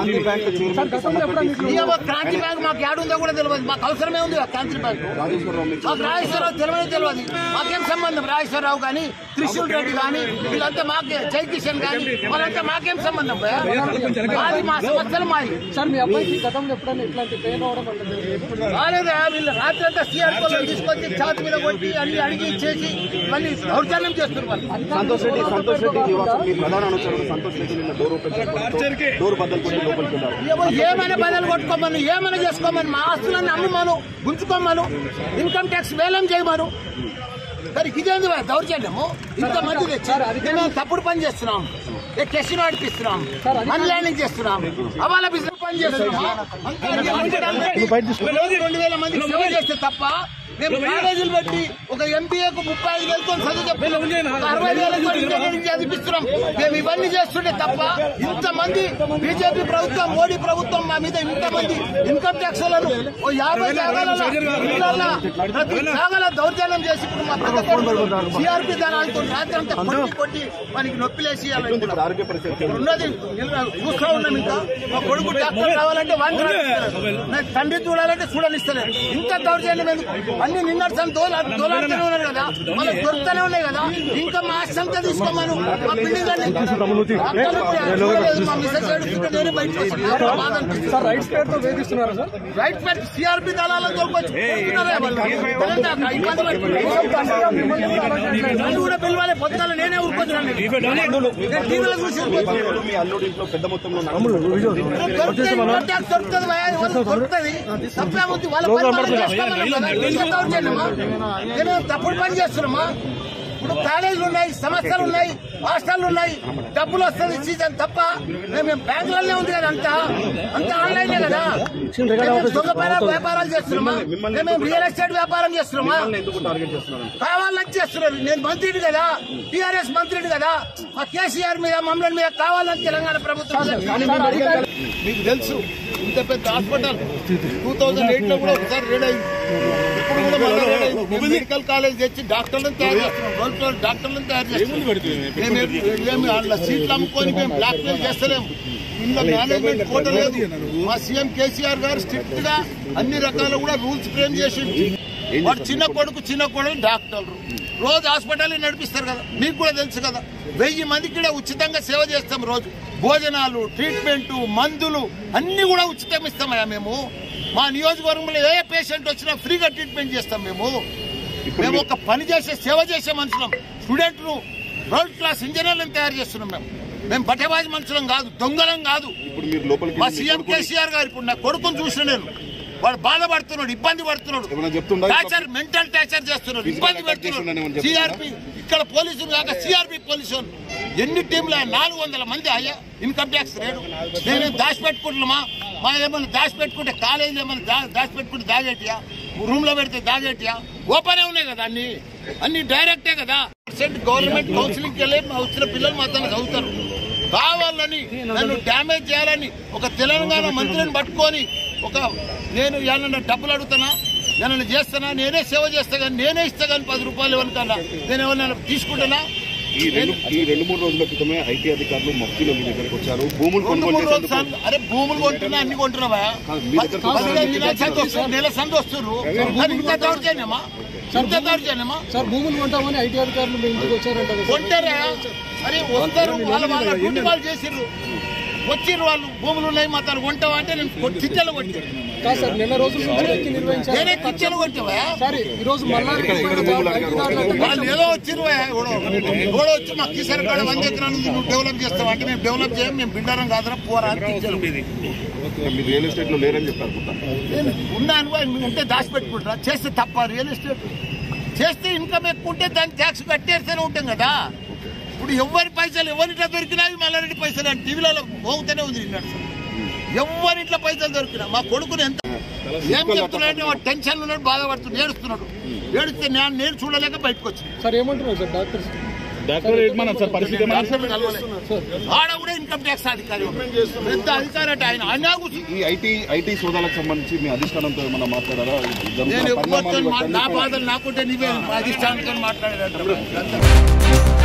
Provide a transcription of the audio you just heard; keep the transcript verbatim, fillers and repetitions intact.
Kranti bank మాకు ఏడుందో కూడా తెలియదు, మాకు అవసరమే ఉంది క్రాంతి బ్యాంక్. మాకు రాజేశ్వరరావు తెలియదు తెలియదు మాకేం సంబంధం. రాజేశ్వరరావు కానీ త్రిశూల్ రెడ్డి కానీ వీళ్ళంతా మాకే, జై కిషన్ కానీ వాళ్ళంతా మాకేం సంబంధం. మాది మా సమస్యలు మాది. రాలేదా వీళ్ళు రాత్రి అంతా సీఆర్పీలో తీసుకొచ్చి ఛాతి మీద కొట్టి అన్ని అడిగి చేసి మళ్ళీ దౌర్జన్యం చేస్తున్నారు. సంతోష్ రెడ్డి సంతోష్ రెడ్డి ప్రధాన అనుచరుడు సంతోష్ రెడ్డి డోర్ బద్దలు కొట్టి లోపలికి ఏమైనా బదులు కొట్టుకోమను, ఏమైనా చేసుకోమని, మా ఆస్తులన్నీ అమ్ముమను, గుంజుకోమను, ఇన్కమ్ ట్యాక్స్ వేలం చేయమను. మరి ఇదేంది దౌర్జన్యము? ఇంతమంది తెచ్చి మేము తప్పుడు పని చేస్తున్నాం, కెసినో నడిపిస్తున్నాం, మనీ ల్యాండింగ్ చేస్తున్నాం, అవాళ బిజినెస్ పని చేస్తున్నాం. రెండు వేల మంది సేవ చేస్తే తప్ప మేము కాలేజీలు పెట్టి ఒక ఎంబీఏకు ముప్పై ఐదు వేలతో చదువు చెప్పి అరవై వేలతో ఇంజనీరింగ్ చదివిస్తున్నాం. మేము ఇవన్నీ చేస్తుంటే తప్ప ఇంతమంది బీజేపీ ప్రభుత్వం, మోడీ ప్రభుత్వం మా మీద ఇంతమంది ఇన్కమ్ ట్యాక్స్ లను ఓ యాభై జాగాల జాగాల దౌర్జన్యం చేసి ఇప్పుడు మా సిఆర్పీ దళాలతో రాత్రి అంతా కొట్టి కొట్టి మనకి నొప్పిలేసి ఉన్నది. చూస్తూ ఉన్నాం. ఇంకా మా కొడుకు డాక్టర్ కావాలంటే వాడిని తండ్రి చూడాలంటే చూడనిస్తలేదు. ఇంత దౌర్జన్యం ఎందుకు? అన్ని నిన్నర్సన్ దోలాడుతూనే ఉన్నారు కదా, వాళ్ళకి దొరుకుతూనే ఉన్నాయి కదా. ఇంకా మా ఆశంతా తీసుకోమను, మా బిల్డింగ్ రైట్ పేరు సిఆర్పీ దళాలను దొరకొచ్చి కూడా పిలవాలి. పొద్దున నేనే ఊరుకొచ్చాను, టీవీలో చూసి దొరుకుతుంది. దొరుకుతుంది తప్పేముంది, వాళ్ళ నేను తప్పుడు పని చేస్తున్నామా? ఇప్పుడు కాలేజీలు ఉన్నాయి, సమస్యలు ఉన్నాయి, హాస్టళ్లు ఉన్నాయి, డబ్బులు వస్తుంది సీజన్ తప్ప మేము బ్యాంకులనే ఉంది కదా, అంతా అంతా ఆన్లైనే కదా. దొంగ వ్యాపారాలు చేస్తున్నామా? మేము రియల్ ఎస్టేట్ వ్యాపారం చేస్తున్నామా? కావాలని చేస్తున్నారు. నేను మంత్రిని కదా, టీఆర్ఎస్ మంత్రిని కదా, మా కేసీఆర్ మీద మమ్మల్ని మీద కావాలని తెలంగాణ ప్రభుత్వం. మీకు తెలుసు ఇంత పెద్ద హాస్పిటల్ టూ థౌజండ్ ఎయిట్ లో కూడా ఒకసారి రెడీ అయింది. ఇప్పుడు కూడా మెడికల్ కాలేజ్ తెచ్చి డాక్టర్లను తయారు చేస్తున్నాం, డాక్టర్లను తయారు చేస్తున్నాం. వాళ్ళ సీట్లు అమ్ముకొని మేము బ్లాక్ మెయిల్ చేస్తలేము. ఇందులో మేనేజ్మెంట్ కోట లేదు. మా సీఎం కేసీఆర్ గారు స్ట్రిక్ట్ గా అన్ని రకాల కూడా రూల్స్ ఫ్రేమ్ చేసి, వాడు చిన్న కొడుకు చిన్న కొడుకు డాక్టర్లు రోజు హాస్పిటల్ నడిపిస్తారు కదా, మీకు కూడా తెలుసు కదా. వెయ్యి మందికి కూడా ఉచితంగా సేవ చేస్తాం. రోజు భోజనాలు, ట్రీట్మెంట్, మందులు అన్ని కూడా ఉచితం ఇస్తామయ్యా. మేము మా నియోజకవర్గంలో ఏ పేషెంట్ వచ్చినా ఫ్రీగా ట్రీట్మెంట్ చేస్తాం. మేము మేము ఒక పని చేసే సేవ చేసే మనుషులం. స్టూడెంట్లు వరల్డ్ క్లాస్ ఇంజనీర్లను తయారు చేస్తున్నాం. మేము మేము బట్టబాజీ మనుషులం కాదు, దొంగలం కాదు. మా సీఎం కేసీఆర్ గారు ఇప్పుడు నా కొడుకుని చూసిన నేను, వాడు బాధపడుతున్నాడు, ఇబ్బంది పడుతున్నాడు, టార్చర్ మెంటల్ టార్చర్ చేస్తున్నాడు, ఇబ్బంది పెడుతున్నాడు. సిఆర్పి ఇక్కడ పోలీసులు కాక సిఆర్పి పోలీసులు ఎన్ని టీంలు నాలుగు వందల మంది అయ్యా ఇన్కమ్ ట్యాక్స్ రేటు. నేనేం దాచిపెట్టుకుంటున్నామా? మా ఏమైనా దాచిపెట్టుకుంటే కాలేజీలో ఏమైనా దాచిపెట్టుకుంటే దాగేటియా, రూమ్ లో పెడితే దాగేటియా? ఓపెనే ఉన్నాయి కదా, అన్ని అన్ని డైరెక్టే కదా. గవర్నమెంట్ కౌన్సిలింగ్కి వెళ్ళి మా వచ్చిన పిల్లలు మాత్రం చదువుతారు. కావాలని నన్ను డ్యామేజ్ చేయాలని ఒక తెలంగాణ మంత్రిని పట్టుకొని ఒక నేను ఏమన్నా డబ్బులు అడుగుతానా, ఏమన్నా చేస్తానా, నేనే సేవ చేస్తా కానీ నేనే ఇస్తా కానీ పది రూపాయలు ఇవ్వనుకన్నా నేను ఏమన్నా తీసుకుంటానా? ఈ రెండు మూడు రోజుల క్రితమే ఐటీ అధికారులు మఫ్తీలో మీ దగ్గరకు వచ్చారు. భూములు అరే భూములు కొంటున్నా, అన్ని కొంటున్నావా? నెల సంత వస్తున్నారు. ఇంత దౌర్జన్యమా? ఇంత దౌర్జన్యమా? సార్ భూములు కొంటామని ఐటీ అధికారులు కొంటారా? అరే వస్తారు, వాళ్ళ వాళ్ళ డ్యూటీ వాళ్ళు చేసిర్రు, వచ్చిర్రు వాళ్ళు. భూములు ఉన్నాయి మా తను కొంటావా అంటే నేను చిచ్చలు కొట్టాను. సార్ నెల రోజుల నుంచి నిర్వహించారు. నేనే చిచ్చలు కొట్టావా? సరే ఈ రోజు వాళ్ళు ఏదో వచ్చిర్రు, కూడా వచ్చి మా కిసాన్ కాడ వంద ఎకరాలు నువ్వు డెవలప్ చేస్తావు అంటే మేము డెవలప్ చేయం, మేము బిల్డరం కాదురా పోరా అని చిచ్చలు. రియల్ ఎస్టేట్ లో లేరని చెప్పారు. నేను ఉన్నాను ఉంటే దాచిపెట్టుకుంటారా? చేస్తే తప్ప రియల్ ఎస్టేట్ చేస్తే ఇన్కమ్ ఎక్కువ ఉంటే దాన్ని ట్యాక్స్ కట్టేస్తూనే ఉంటాం కదా. ఇప్పుడు ఎవరి పైసలు ఎవరింట్లో దొరికినాయి మల్లారెడ్డి పైసలు అని టీవీలలో మోగుతూనే ఉంది. ఎవరింట్లో పైసలు దొరికినా మా కొడుకుని ఎంత ఏం చెప్తున్నాడు, వాడు టెన్షన్ ఉన్నాడు, బాధపడుతున్నాడు, ఏడుస్తున్నాడు. ఏడిస్తే నేను నేను చూడలేక బయటకు వచ్చింది. సార్ ఏమంటున్నారు సార్ డాక్టర్స్? ఆడ కూడా ఇన్కమ్ ట్యాక్స్ అధికారి పెద్ద అధికారి అంటే ఆయన ఆయన ఈ ఐటీ ఐటీ సోదాలకు సంబంధించి మీ అధిష్టానంతో ఏమన్నా మాట్లాడారా? నేను నా బాధలు నాకుంటే నీవే అధిష్టానంతో మాట్లాడారు.